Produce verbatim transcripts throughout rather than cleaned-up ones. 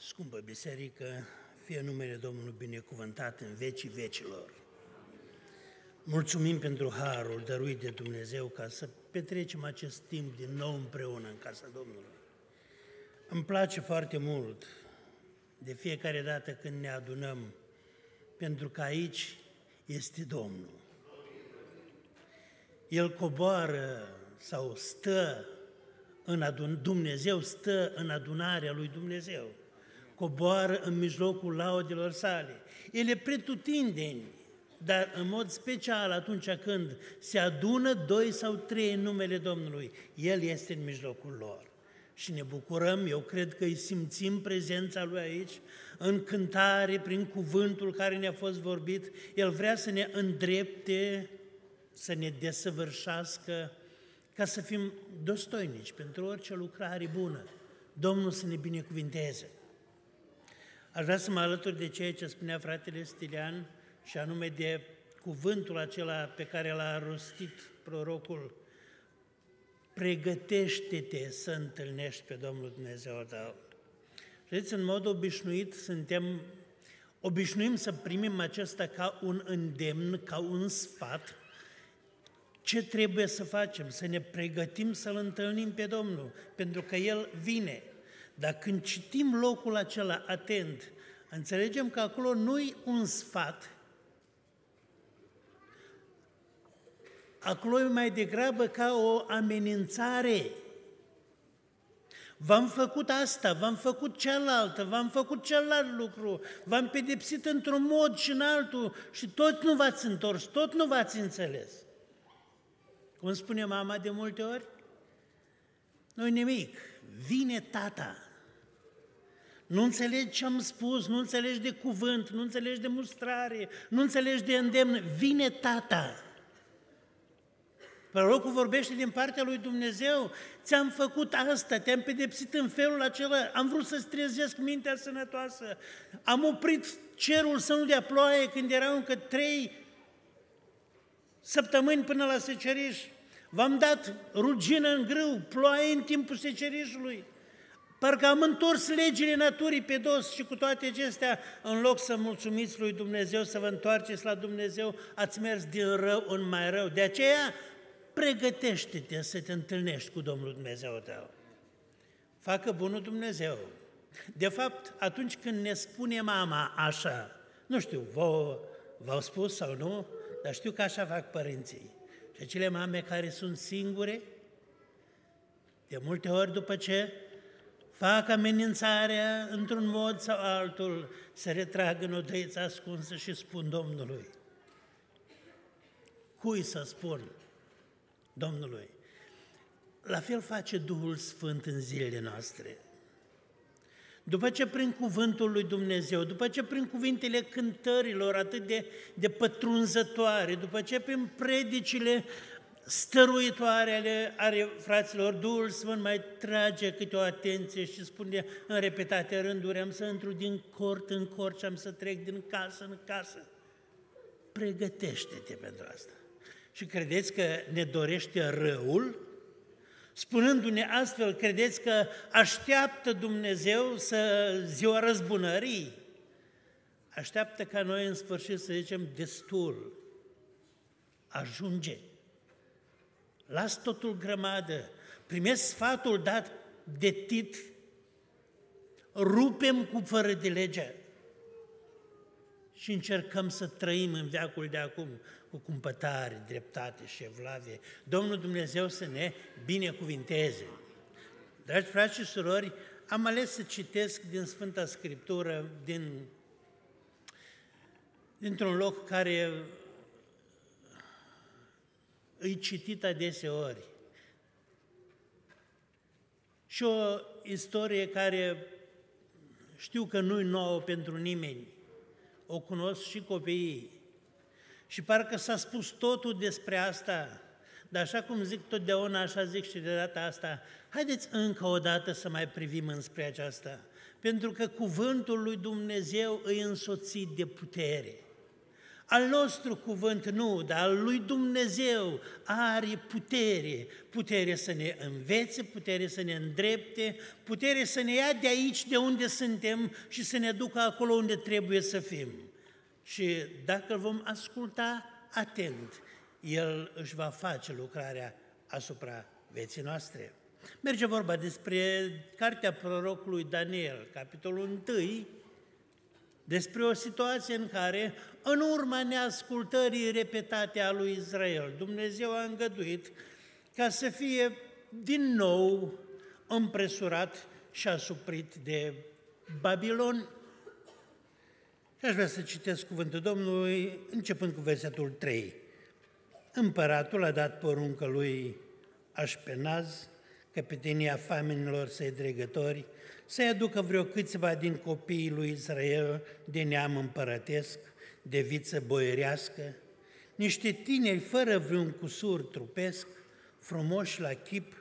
Scumpă biserică, fie numele Domnului binecuvântat în vecii vecilor. Mulțumim pentru harul dăruit de Dumnezeu ca să petrecem acest timp din nou împreună în casa Domnului. Îmi place foarte mult de fiecare dată când ne adunăm, pentru că aici este Domnul. El coboară sau stă în adun... Dumnezeu stă în adunarea lui Dumnezeu, coboară în mijlocul laudelor sale. El e pretutindeni, dar în mod special atunci când se adună doi sau trei în numele Domnului, El este în mijlocul lor. Și ne bucurăm, eu cred că îi simțim prezența Lui aici, în cântare, prin cuvântul care ne-a fost vorbit. El vrea să ne îndrepte, să ne desăvârșească, ca să fim dostoinici pentru orice lucrare bună. Domnul să ne binecuvinteze. Aș vrea să mă alătur de ceea ce spunea fratele Stilian, și anume de cuvântul acela pe care l-a rostit prorocul: pregătește-te să întâlnești pe Domnul Dumnezeu tău. Știți, în mod obișnuit suntem, obișnuim să primim acesta ca un îndemn, ca un sfat. Ce trebuie să facem? Să ne pregătim să-L întâlnim pe Domnul, pentru că El vine. Dar când citim locul acela atent, înțelegem că acolo nu-i un sfat, acolo e mai degrabă ca o amenințare. V-am făcut asta, v-am făcut cealaltă, v-am făcut celălalt lucru, v-am pedepsit într-un mod și în altul și tot nu v-ați întors, tot nu v-ați înțeles. Cum spune mama de multe ori? Nu-i nimic, vine tata. Nu înțelegi ce am spus, nu înțelegi de cuvânt, nu înțelegi de mustrare, nu înțelegi de îndemn, vine tata. Prorocul vorbește din partea lui Dumnezeu: ți-am făcut asta, te-am pedepsit în felul acela, am vrut să-ți trezesc mintea sănătoasă, am oprit cerul să nu dea ploaie când erau încă trei săptămâni până la seceriș, v-am dat rugină în grâu, ploaie în timpul secerișului, parcă am întors legile naturii pe dos și cu toate acestea, în loc să mulțumiți lui Dumnezeu, să vă întoarceți la Dumnezeu, ați mers din rău în mai rău. De aceea, pregătește-te să te întâlnești cu Domnul Dumnezeu tău. Facă bunul Dumnezeu. De fapt, atunci când ne spune mama așa, nu știu, vouă v-au spus sau nu, dar știu că așa fac părinții. Și acele mame care sunt singure, de multe ori după ce fac amenințarea într-un mod sau altul, se retrag în odăița ascunsă și spun Domnului. Cui să spun? Domnului. La fel face Duhul Sfânt în zilele noastre. După ce prin cuvântul lui Dumnezeu, după ce prin cuvintele cântărilor atât de, de pătrunzătoare, după ce prin predicile stăruitoare ale, ale fraților, Duhul Sfânt mai trage câte o atenție și spune în repetate rânduri: am să intru din cort în cort și am să trec din casă în casă. Pregătește-te pentru asta. Și credeți că ne dorește răul? Spunându-ne astfel, credeți că așteaptă Dumnezeu să ziua răzbunării? Așteaptă ca noi în sfârșit să zicem destul, ajunge, las totul grămadă, primesc sfatul dat de Tit, rupem cu fără de legea și încercăm să trăim în veacul de acum cu cumpătare, dreptate și evlavie. Domnul Dumnezeu să ne binecuvinteze. Dragi frați și surori, am ales să citesc din Sfânta Scriptură, din, dintr-un loc care îi citit adeseori. Și o istorie care știu că nu-i nouă pentru nimeni, o cunosc și copiii. Și parcă s-a spus totul despre asta, dar așa cum zic totdeauna, așa zic și de data asta, haideți încă o dată să mai privim înspre aceasta, pentru că cuvântul lui Dumnezeu îi însoțit de putere. Al nostru cuvânt nu, dar al lui Dumnezeu are putere, putere să ne învețe, putere să ne îndrepte, putere să ne ia de aici de unde suntem și să ne ducă acolo unde trebuie să fim. Și dacă îl vom asculta atent, El își va face lucrarea asupra vieții noastre. Merge vorba despre cartea prorocului Daniel, capitolul unu, despre o situație în care, în urma neascultării repetate a lui Israel, Dumnezeu a îngăduit ca să fie din nou împresurat și asuprit de Babilon. Și aș vrea să citesc cuvântul Domnului, începând cu versetul trei. Împăratul a dat poruncă lui Așpenaz, căpetenia famenilor săi dregători, să-i aducă vreo câțiva din copiii lui Israel de neam împărătesc, de viță boierească, niște tineri fără vreun cusur trupesc, frumoși la chip,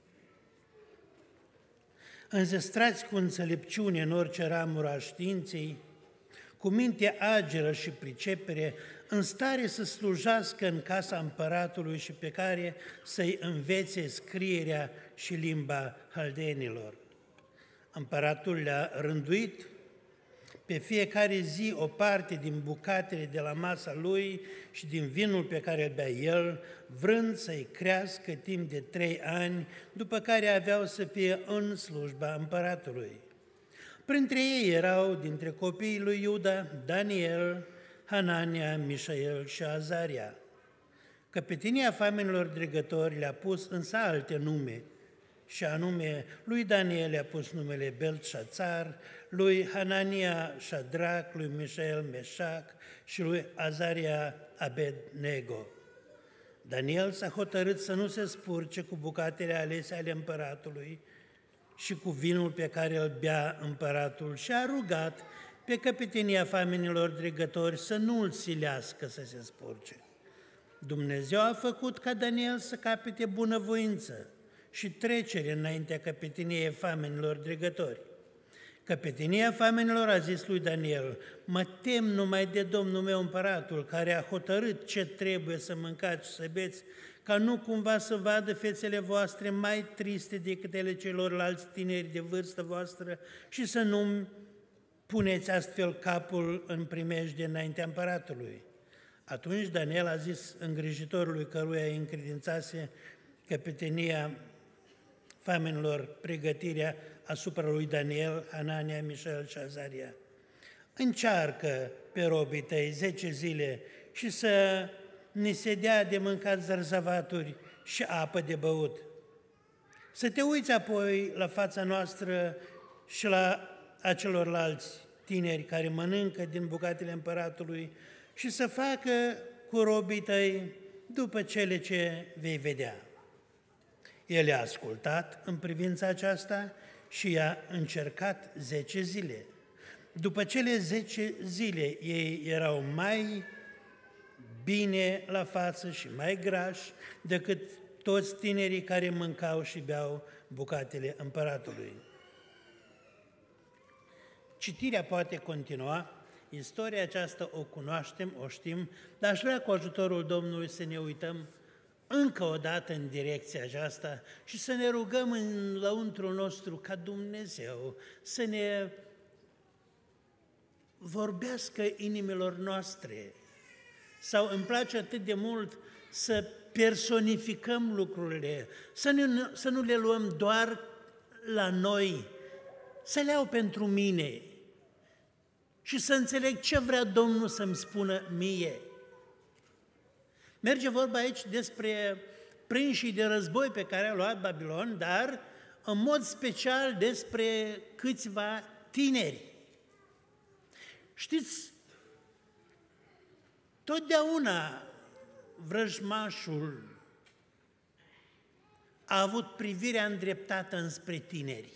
înzestrați cu înțelepciune în orice ramură a științei, cu minte ageră și pricepere, în stare să slujească în casa împăratului și pe care să-i învețe scrierea și limba haldeenilor. Împăratul le-a rânduit pe fiecare zi o parte din bucatele de la masa lui și din vinul pe care îl bea el, vrând să-i crească timp de trei ani, după care aveau să fie în slujba împăratului. Printre ei erau, dintre copiii lui Iuda, Daniel, Hanania, Mișael și Azaria. Căpetenia famenilor dregători le-a pus însă alte nume, și anume lui Daniel le-a pus numele Beltșațar, lui Hanania Șadrac, lui Mișael Meșac și lui Azaria Abednego. Daniel s-a hotărât să nu se spurce cu bucatele alese ale împăratului și cu vinul pe care îl bea împăratul și a rugat pe căpetenia famenilor dregători să nu îl silească să se spurce. Dumnezeu a făcut ca Daniel să capete bunăvoință și trecere înaintea căpeteniei famenilor dregători. Căpetenia famenilor a zis lui Daniel: mă tem numai de Domnul meu împăratul, care a hotărât ce trebuie să mâncați și să beți, ca nu cumva să vadă fețele voastre mai triste decât ele celorlalți tineri de vârstă voastră și să nu puneți astfel capul în primejdie înaintea împăratului. Atunci Daniel a zis îngrijitorului căruia îi încredințase căpetenia famenilor pregătirea asupra lui Daniel, Hanania, Mișael și Azaria: încearcă pe robii tăi zece zile și să ni se dea de mâncat zărzavaturi și apă de băut. Să te uiți apoi la fața noastră și la acelorlalți tineri care mănâncă din bucatele împăratului și să facă cu robii tăi după cele ce vei vedea. El a ascultat în privința aceasta și i-a încercat zece zile. După cele zece zile, ei erau mai bine la față și mai grași decât toți tinerii care mâncau și beau bucatele împăratului. Citirea poate continua, istoria aceasta o cunoaștem, o știm, dar aș vrea cu ajutorul Domnului să ne uităm încă o dată în direcția aceasta și să ne rugăm în lăuntrul nostru ca Dumnezeu să ne vorbească inimilor noastre. Sau îmi place atât de mult să personificăm lucrurile, să, ne, să nu le luăm doar la noi, să le iau pentru mine și să înțeleg ce vrea Domnul să-mi spună mie. Merge vorba aici despre prinșii de război pe care a luat Babilon, dar în mod special despre câțiva tineri. Știți, totdeauna vrăjmașul a avut privirea îndreptată înspre tineri.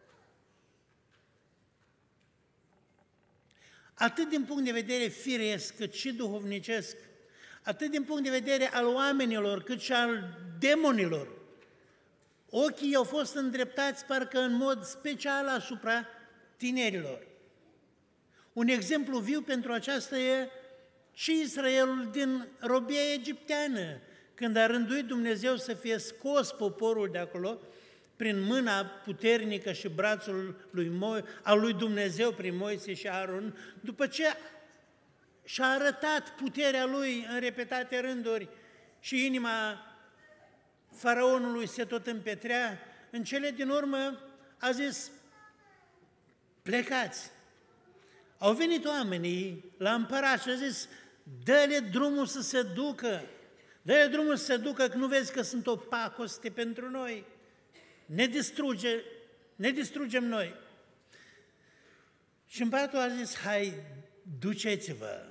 Atât din punct de vedere firesc, cât și duhovnicesc, atât din punct de vedere al oamenilor, cât și al demonilor. Ochii au fost îndreptați parcă în mod special asupra tinerilor. Un exemplu viu pentru aceasta e și Israelul din robia egipteană, când a rânduit Dumnezeu să fie scos poporul de acolo, prin mâna puternică și brațul lui Mo- al lui Dumnezeu prin Moise și Aron, după ce și-a arătat puterea lui în repetate rânduri și inima faraonului se tot împetrea, în cele din urmă a zis, plecați. Au venit oamenii la împărat și a zis, dă-le drumul să se ducă, dă-le drumul să se ducă, că nu vezi că sunt o pacoste pentru noi. Ne distruge, ne distrugem noi. Și împăratul a zis, hai, duceți-vă.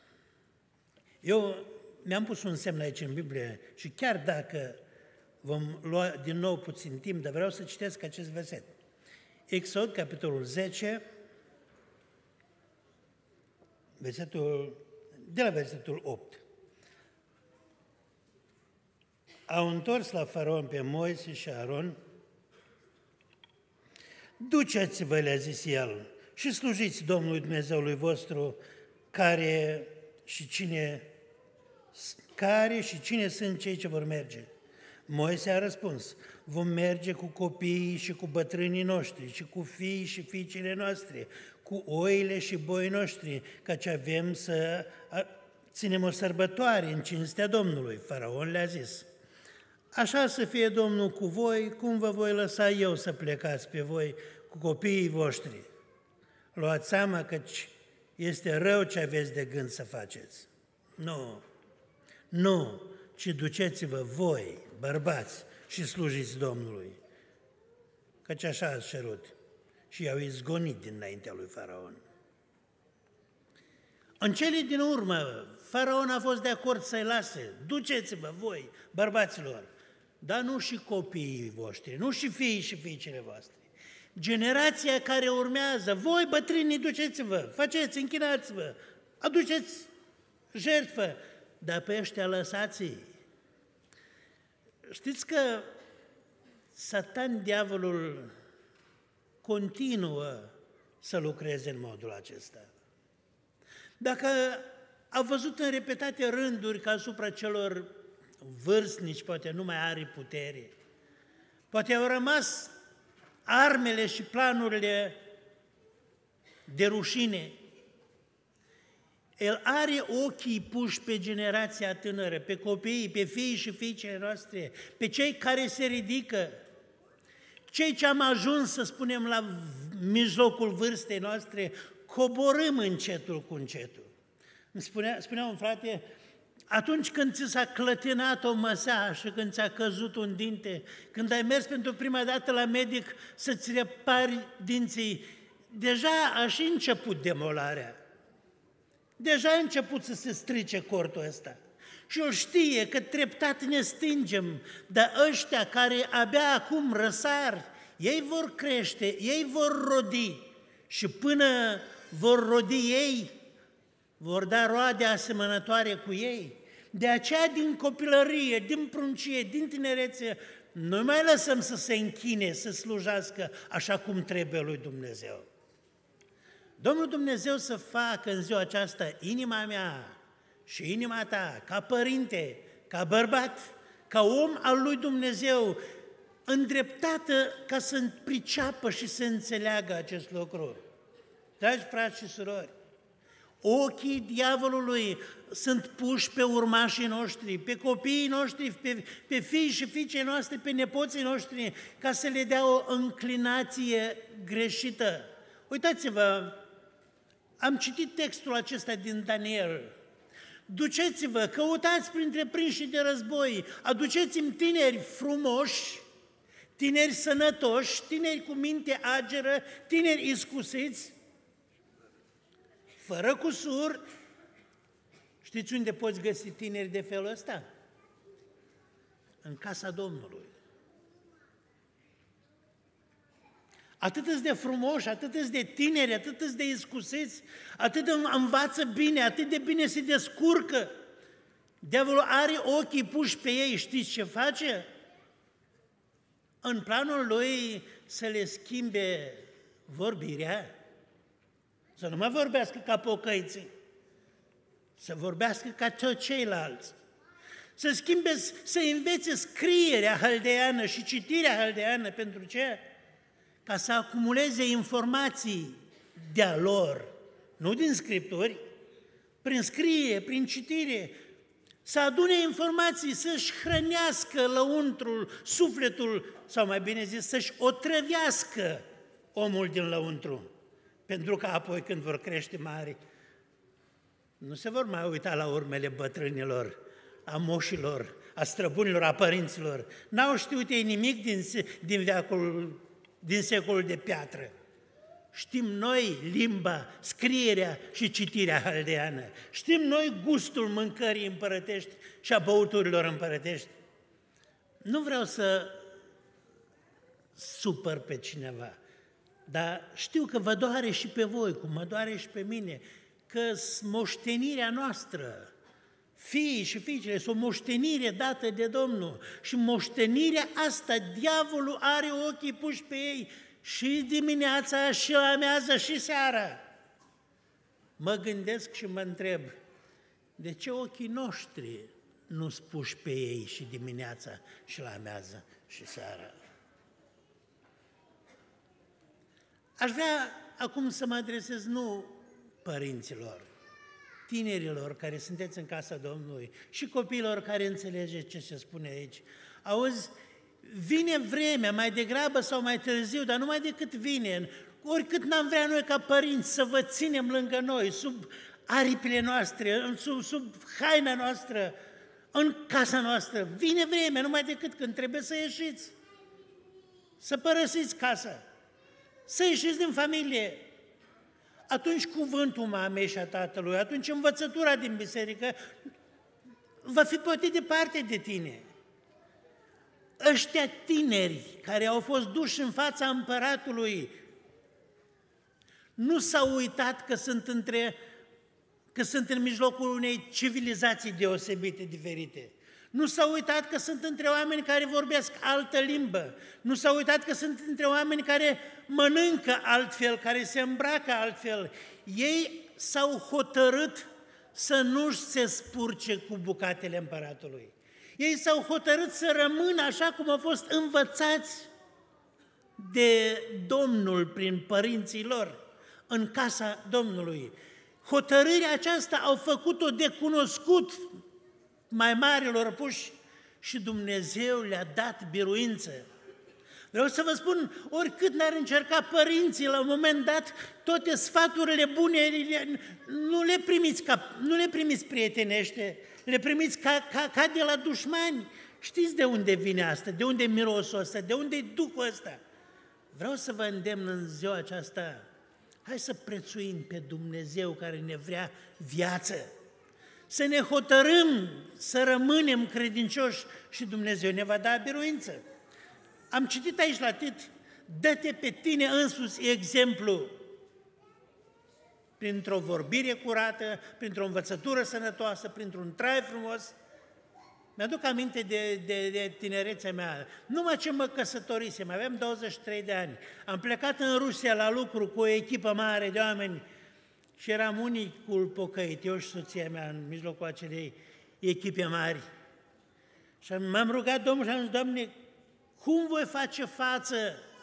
Eu mi-am pus un semn aici în Biblie și chiar dacă vom lua din nou puțin timp, dar vreau să citesc acest verset. Exod, capitolul zece, versetul, de la versetul opt. Au întors la faraon pe Moise și Aron, duceți-vă, le-a zis el, și slujiți Domnului Dumnezeului vostru, care și cine, care și cine sunt cei ce vor merge. Moise a răspuns, vom merge cu copiii și cu bătrânii noștri și cu fiii și fiicele noastre, cu oile și boii noștri, căci avem să ținem o sărbătoare în cinstea Domnului. Faraon le-a zis, așa să fie Domnul cu voi, cum vă voi lăsa eu să plecați pe voi cu copiii voștri. Luați seama căci este rău ce aveți de gând să faceți. Nu, nu, ci duceți-vă voi, bărbați, și slujiți Domnului, căci așa ați cerut. Și i-au izgonit dinaintea lui Faraon. În cele din urmă, Faraon a fost de acord să-i lase, duceți-vă voi, bărbaților, dar nu și copiii voștri, nu și fiii și fiicele voastre. Generația care urmează, voi bătrânii, duceți-vă, faceți, închinați-vă, aduceți jertfă, dar pe ăștia lăsați-i. Știți că Satan, diavolul, continuă să lucreze în modul acesta. Dacă a văzut în repetate rânduri că asupra celor vârstnici poate nu mai are putere, poate au rămas armele și planurile de rușine, el are ochii puși pe generația tânără, pe copiii, pe fiii și fiicele noastre, pe cei care se ridică, cei ce am ajuns, să spunem, la mijlocul vârstei noastre, coborâm încetul cu încetul. Îmi spunea, spunea un frate, atunci când ți s-a clătinat o măsea și când ți-a căzut un dinte, când ai mers pentru prima dată la medic să-ți repari dinții, deja a și început demolarea. Deja a început să se strice cortul ăsta. Și el știe că treptat ne stingem, dar ăștia care abia acum răsar, ei vor crește, ei vor rodi și până vor rodi ei, vor da roade asemănătoare cu ei. De aceea din copilărie, din pruncie, din tinerețe, nu mai lăsăm să se închine, să slujească așa cum trebuie lui Dumnezeu. Domnul Dumnezeu să facă în ziua aceasta inima mea și inima ta, ca părinte, ca bărbat, ca om al lui Dumnezeu, îndreptată ca să priceapă și să înțeleagă acest lucru. Dragi frați și surori, ochii diavolului sunt puși pe urmașii noștri, pe copiii noștri, pe, pe fiii și fiicei noastre, pe nepoții noștri, ca să le dea o înclinație greșită. Uitați-vă, am citit textul acesta din Daniel. Duceți-vă, căutați printre prinși de război, aduceți-mi tineri frumoși, tineri sănătoși, tineri cu minte ageră, tineri iscusiți, fără cusur. Știți unde poți găsi tineri de felul ăsta? În casa Domnului. Atât de frumoși, atât de tineri, atât de iscusiți, atât de învață bine, atât de bine se descurcă. Diavolul are ochii puși pe ei, știți ce face? În planul lui să le schimbe vorbirea, să nu mai vorbească ca pocăiții, să vorbească ca toți ceilalți, să schimbe, să învețe scrierea haldeană și citirea haldeană. Pentru ce? Ca să acumuleze informații de-a lor, nu din scripturi, prin scriere, prin citire, să adune informații, să-și hrănească lăuntrul, sufletul, sau mai bine zis, să-și otrăvească omul din lăuntru, pentru că apoi când vor crește mari, nu se vor mai uita la urmele bătrânilor, a moșilor, a străbunilor, a părinților. N-au știut ei nimic din, din veacul, din secolul de piatră. Știm noi limba, scrierea și citirea haldeană. Știm noi gustul mâncării împărătești și a băuturilor împărătești. Nu vreau să supăr pe cineva, dar știu că vă doare și pe voi, cum mă doare și pe mine, că moștenirea noastră, fiii și fiicele, sunt o moștenire dată de Domnul și moștenirea asta, diavolul are ochii puși pe ei și dimineața, și la amiază, și seara. Mă gândesc și mă întreb, de ce ochii noștri nu-s puși pe ei și dimineața, și la amiază, și seara? Aș vrea acum să mă adresez nu părinților, tinerilor care sunteți în casa Domnului și copiilor care înțelegeți ce se spune aici. Auzi, vine vremea, mai degrabă sau mai târziu, dar numai decât vine, oricât n-am vrea noi ca părinți să vă ținem lângă noi, sub aripile noastre, sub, sub haina noastră, în casa noastră, vine vremea, numai decât când trebuie să ieșiți, să părăsiți casa, să ieșiți din familie. Atunci cuvântul mamei și a tatălui, atunci învățătura din biserică va fi poate departe de tine. Ăștia tineri care au fost duși în fața împăratului nu s-au uitat că sunt, între, că sunt în mijlocul unei civilizații deosebite, diferite. Nu s-au uitat că sunt între oameni care vorbesc altă limbă. Nu s-au uitat că sunt între oameni care mănâncă altfel, care se îmbracă altfel. Ei s-au hotărât să nu se spurce cu bucatele împăratului. Ei s-au hotărât să rămână așa cum au fost învățați de Domnul prin părinții lor, în casa Domnului. Hotărârea aceasta au făcut-o de cunoscut mai marilor puși și Dumnezeu le-a dat biruință. Vreau să vă spun, oricât n-ar încerca părinții la un moment dat, toate sfaturile bune nu le primiți, ca, nu le primiți prietenește, le primiți ca, ca, ca de la dușmani. Știți de unde vine asta, de unde mirosul ăsta, de unde e Duhul ăsta? Vreau să vă îndemn în ziua aceasta, hai să prețuim pe Dumnezeu care ne vrea viață, să ne hotărâm să rămânem credincioși și Dumnezeu ne va da biruință. Am citit aici la Tit, dă-te pe tine însuți exemplu printr-o vorbire curată, printr-o învățătură sănătoasă, printr-un trai frumos. Mi-aduc aminte de, de, de tinerețea mea. Numai ce mă căsătorisem, aveam douăzeci și trei de ani. Am plecat în Rusia la lucru cu o echipă mare de oameni și eram unicul pocăit, eu și soția mea, în mijlocul acelei echipe mari. Și m-am rugat Domnul și am zis, Doamne, cum voi face față?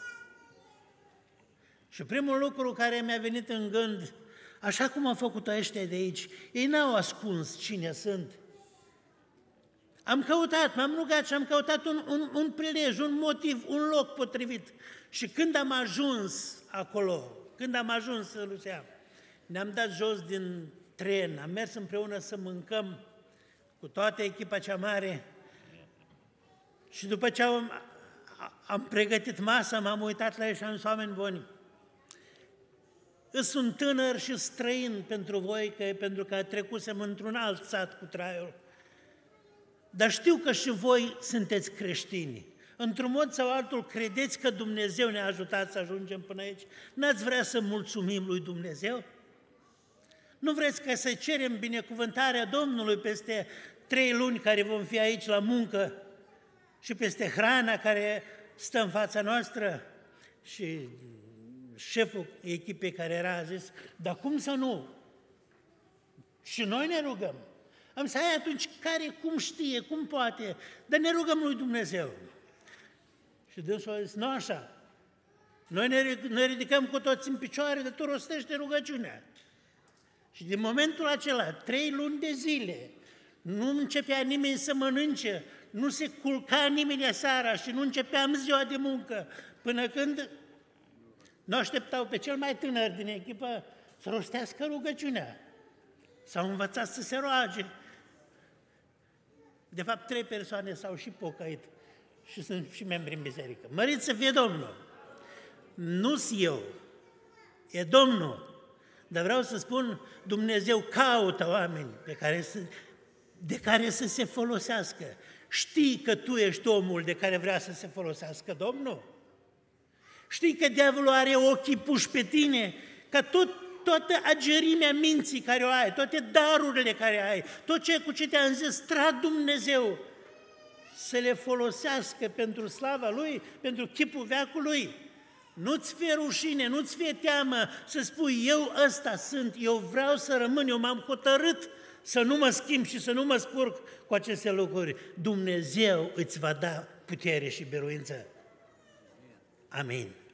Și primul lucru care mi-a venit în gând, așa cum au făcut ăștia de aici, ei n-au ascuns cine sunt. Am căutat, m-am rugat și am căutat un, un, un prilej, un motiv, un loc potrivit. Și când am ajuns acolo, când am ajuns în Rusia, ne-am dat jos din tren, am mers împreună să mâncăm cu toată echipa cea mare și după ce am, am pregătit masa, m-am uitat la ei și am zis, oameni buni, sunt tânăr și străin pentru voi, că, pentru că trecusem într-un alt sat cu traiul, dar știu că și voi sunteți creștini. Într-un mod sau altul credeți că Dumnezeu ne-a ajutat să ajungem până aici? N-ați vrea să mulțumim lui Dumnezeu? Nu vreți ca să cerem binecuvântarea Domnului peste trei luni care vom fi aici la muncă și peste hrana care stă în fața noastră? Și șeful echipei care era a zis, dar cum să nu? Și noi ne rugăm. Am zis, hai atunci, care, cum știe, cum poate, dar ne rugăm lui Dumnezeu. Și dânsul a zis, nu așa, noi ne, ne ridicăm cu toți în picioare, de tu rostește rugăciunea. Și din momentul acela, trei luni de zile, nu începea nimeni să mănânce, nu se culca nimeni seara și nu începeam ziua de muncă, până când nu așteptau pe cel mai tânăr din echipă să rostească rugăciunea. S-au învățat să se roage. De fapt, trei persoane s-au și pocăit și sunt și membri în biserică. Mărit să fie Domnul! Nu-s eu, e Domnul. Dar vreau să spun, Dumnezeu caută oameni pe care să, de care să se folosească. Știi că tu ești omul de care vrea să se folosească Domnul? Știi că diavolul are ochii puși pe tine, ca tot, toată agerimea minții care o ai, toate darurile care ai, tot ce cu ce te-a înzestrat Dumnezeu, să le folosească pentru slava Lui, pentru chipul veacului. Nu-ți fie rușine, nu-ți fie teamă să spui, eu ăsta sunt, eu vreau să rămân, eu m-am hotărât să nu mă schimb și să nu mă spurc cu aceste lucruri. Dumnezeu îți va da putere și biruință. Amin.